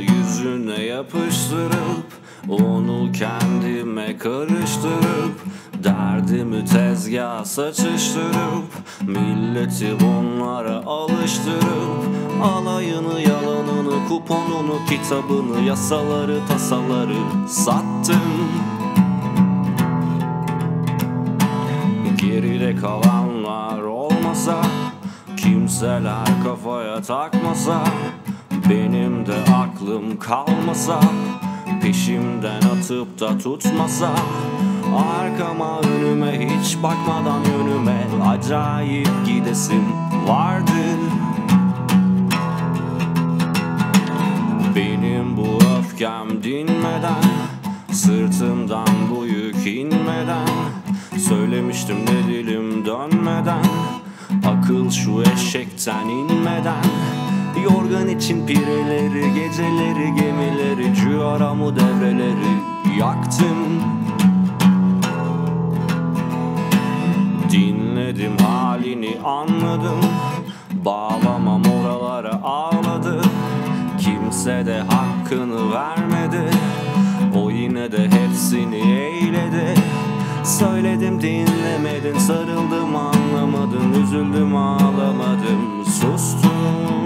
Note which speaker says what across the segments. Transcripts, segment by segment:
Speaker 1: yüzüne yapıştırıp onu kendime karıştırıp derdimi tezgaha saçıştırıp milleti bunlara alıştırıp alayını yalanını kuponunu kitabını yasaları tasaları sattım. Geride kalanlar olmasa, kimseler kafaya takmasa, benim de aklım kalmasa, peşimden atıp da tutmasa, arkama önüme hiç bakmadan yönüme acayip gidesim vardı. Benim bu öfkem dinmeden, sırtımdan bu yük inmeden, söylemiştim de dilim dönmeden, akıl şu eşekten inmeden, yorgan için pireleri, geceleri, gemileri, cüaramı devreleri yaktım. Dinledim halini anladım, bağlamam oralara ağladı. Kimse de hakkını vermedi, o yine de hepsini eyledi. Söyledim dinlemedin, sarıldım anlamadın, üzüldüm ağlamadım, sustum.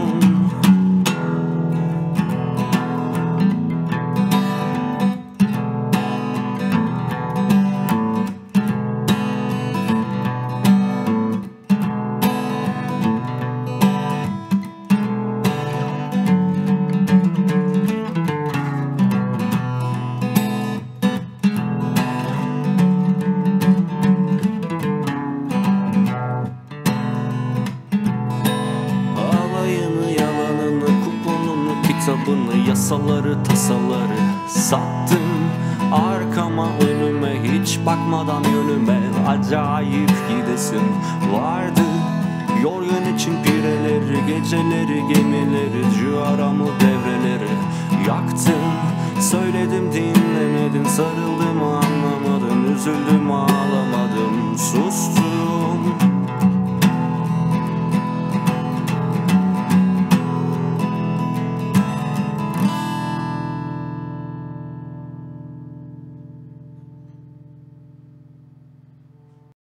Speaker 1: Kitabını, yasaları, tasaları sattım. Arkama önüme hiç bakmadan yönüme acayip gidesim vardı. Yorgan için pireleri, geceleri, gemileri, cüaramı devreleri yaktım. Söyledim dinlemedin, sarıldım anlamadın, üzüldüm